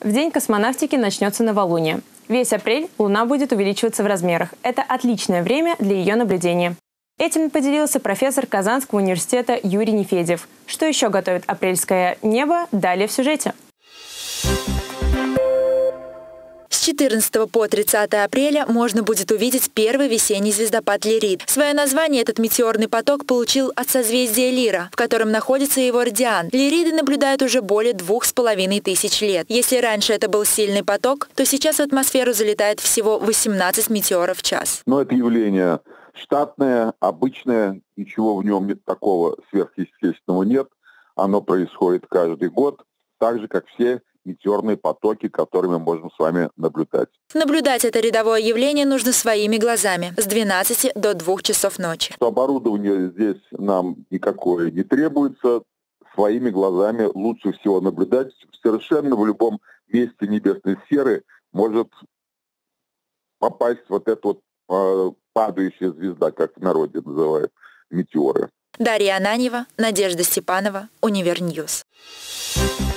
В день космонавтики начнется новолуние. Весь апрель Луна будет увеличиваться в размерах. Это отличное время для ее наблюдения. Этим поделился профессор Казанского университета Юрий Нефедьев. Что еще готовит апрельское небо, далее в сюжете. С 14 по 30 апреля можно будет увидеть первый весенний звездопад Лирид. Свое название этот метеорный поток получил от созвездия Лира, в котором находится его радиан. Лириды наблюдают уже более 2500 лет. Если раньше это был сильный поток, то сейчас в атмосферу залетает всего 18 метеоров в час. Но это явление штатное, обычное, ничего в нем такого сверхъестественного нет. Оно происходит каждый год, так же, как все метеорные потоки, которые мы можем с вами наблюдать. Наблюдать это рядовое явление нужно своими глазами с 12 до 2 часов ночи. Оборудование здесь нам никакое не требуется. Своими глазами лучше всего наблюдать. Совершенно в любом месте небесной сферы может попасть вот эта вот падающая звезда, как в народе называют, метеоры. Дарья Ананьева, Надежда Степанова, Универньюз.